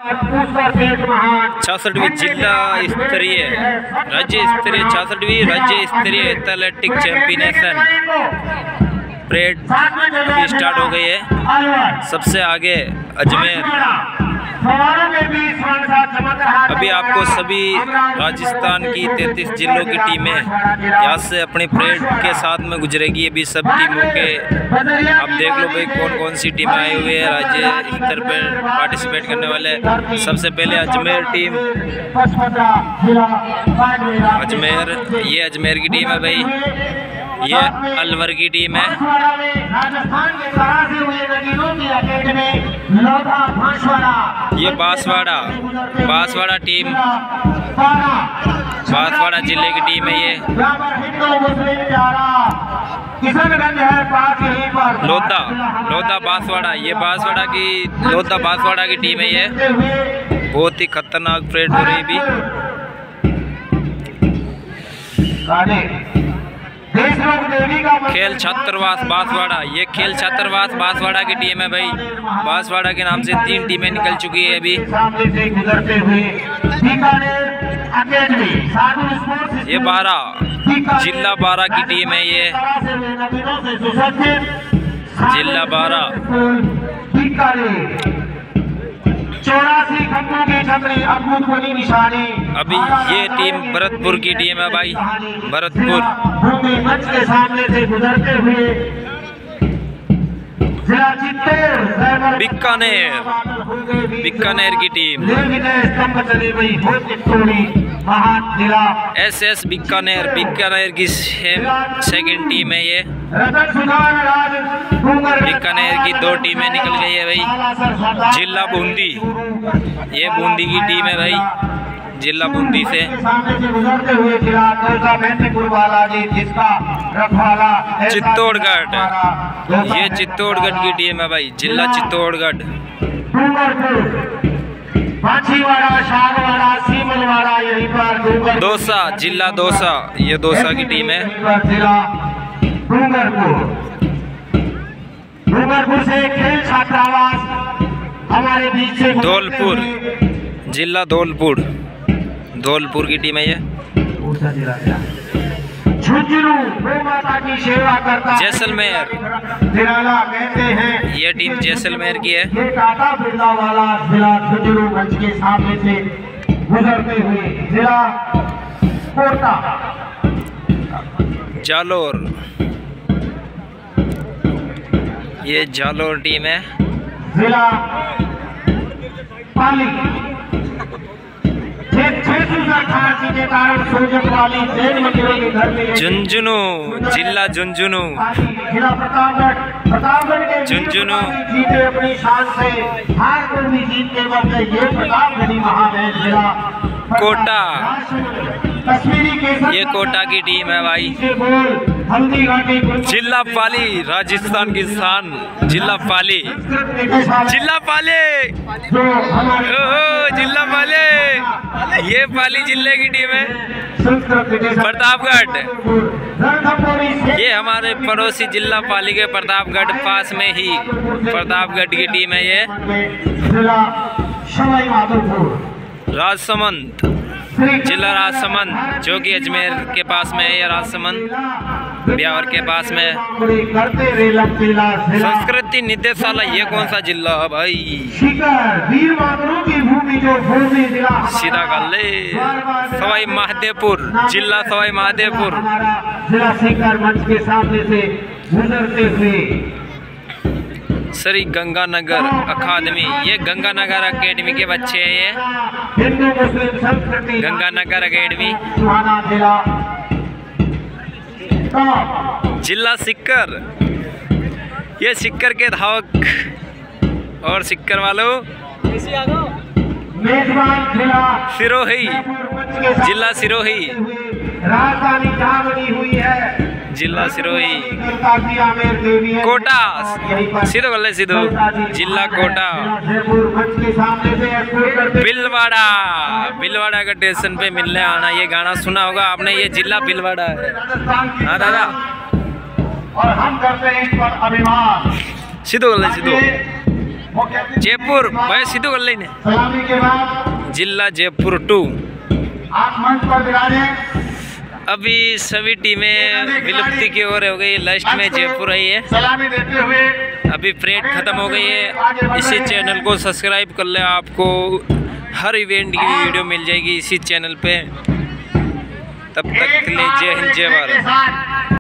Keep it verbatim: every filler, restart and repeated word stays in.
छाछठवीं जिला स्तरीय राज्य स्तरीय छाछठवीं राज्य स्तरीय एथलेटिक चैंपियनशिप परेड अभी स्टार्ट हो गई है। सबसे आगे अजमेर। अभी आपको सभी राजस्थान की तैंतीस जिलों की टीमें यहाँ से अपनी परेड के साथ में गुजरेगी। अभी सब टीमों के आप देख लो भाई कौन कौन सी टीमें आई हुई है राज्य स्तर पर पार्टिसिपेट करने वाले। सबसे पहले अजमेर टीम, अजमेर, ये अजमेर की टीम है भाई। ये अलवर की टीम है। ये बांसवाड़ा, बांसवाड़ा टीम, बांसवाड़ा जिले की टीम है। ये लोधा, लोधा बांसवाड़ा, ये बांसवाड़ा की लोधा बांसवाड़ा की टीम है। ये बहुत ही खतरनाक परेड हो रही भी। खेल छात्रावास बांसवाड़ा, ये खेल छात्रावास बांसवाड़ा की टीम है भाई। बांसवाड़ा के नाम से तीन टीमें निकल चुकी है अभी। ये बारह, जिला बारह की टीम है। ये जिला बारह, चौरासी खंभों की छतरी, अद्भुत निशानी। अभी ये टीम भरतपुर की टीम है भाई। भरतपुर मंच के सामने से गुजरते हुए जिला चित्तौड़, बीकानेर, बीकानेर की team. S S Bikaner, Bikaner की सेकंड टीम है। ये बीकानेर की दो टीमें निकल गई है भाई। जिला बूंदी, ये बूंदी की टीम है भाई। जिला बूंदी से चित्तौड़गढ़, ये चित्तौड़गढ़ की टीम है भाई। जिला चित्तौड़गढ़। दौसा, जिला दौसा, ये दौसा की टीम है। डूंगरपुर से खेल छात्रावास हमारे बीच से धौलपुर, जिला धौलपुर, धौलपुर की टीम है। ये माता की सेवा करता जैसलमेर, निराला कहते हैं, ये टीम जैसलमेर की है। ये टाटा बिरला वाला जिला झुंझुनू मंच के सामने से गुजरते हुए जिला कोटा, जालोर, ये जालोर टीम है। जिला पाली, झुंझुनू, जिला झुंझुनू, जिला प्रतापगढ़, प्रतापगढ़ के झुंझुनू जीते अपनी शान से, हार को भी जीतने वाले ये प्रतापगढ़ी महावैद जिला कोटा, ये कोटा की टीम है भाई। जिला पाली, राजस्थान की शान, जिला पाली, जिला पाली, जिला पाली, ये पाली जिले की टीम है। प्रतापगढ़, ये हमारे पड़ोसी जिला पाली के प्रतापगढ़ पास में ही प्रतापगढ़ की टीम है। ये राजसमंद, जिला राजसमंद, जो कि अजमेर के पास में है। ये राजसमंद ब्यावर के पास में। संस्कृति निदेशालय, ये कौन सा जिला है भाई? सीधा कर ले। सवाई माधोपुर, जिला सवाई माधोपुर, जिला सीकर मंच के सामने से गुजरते हुए श्री गंगानगर अकादमी, ये गंगानगर अकेडमी के बच्चे हैं। ये हिंदू मुस्लिम संस्कृति गंगानगर अकेडमी। जिला सिक्कर, ये सिक्कर के धावक और सिक्कर वालों सिरोही, जिला सिरोही, राजधानी जहाँ बनी हुई है जिला सिरोही। कोटा, सीधो कर ले सीधो, जिला कोटा। बिलवाड़ा, बिलवाड़ा का स्टेशन पे मिलने आना, ये गाना सुना होगा आपने, ये जिला बिलवाड़ा है। हाँ दादा, और हम करते हैं इस पर अभिमान। सीधो कर ले सीधो। जयपुर भाई सीधो कर लेने सलामी के बाद जिला जयपुर टू आप मंच पर विराजे। अभी सभी टीमें विलुप्ति की ओर हो गई। लास्ट में जयपुर आई है। सलामी देते हुए अभी परेड खत्म हो गई है। इसी चैनल को सब्सक्राइब कर ले, आपको हर इवेंट की वीडियो मिल जाएगी इसी चैनल पे। तब तक के लिए जय हिंद जय भारत।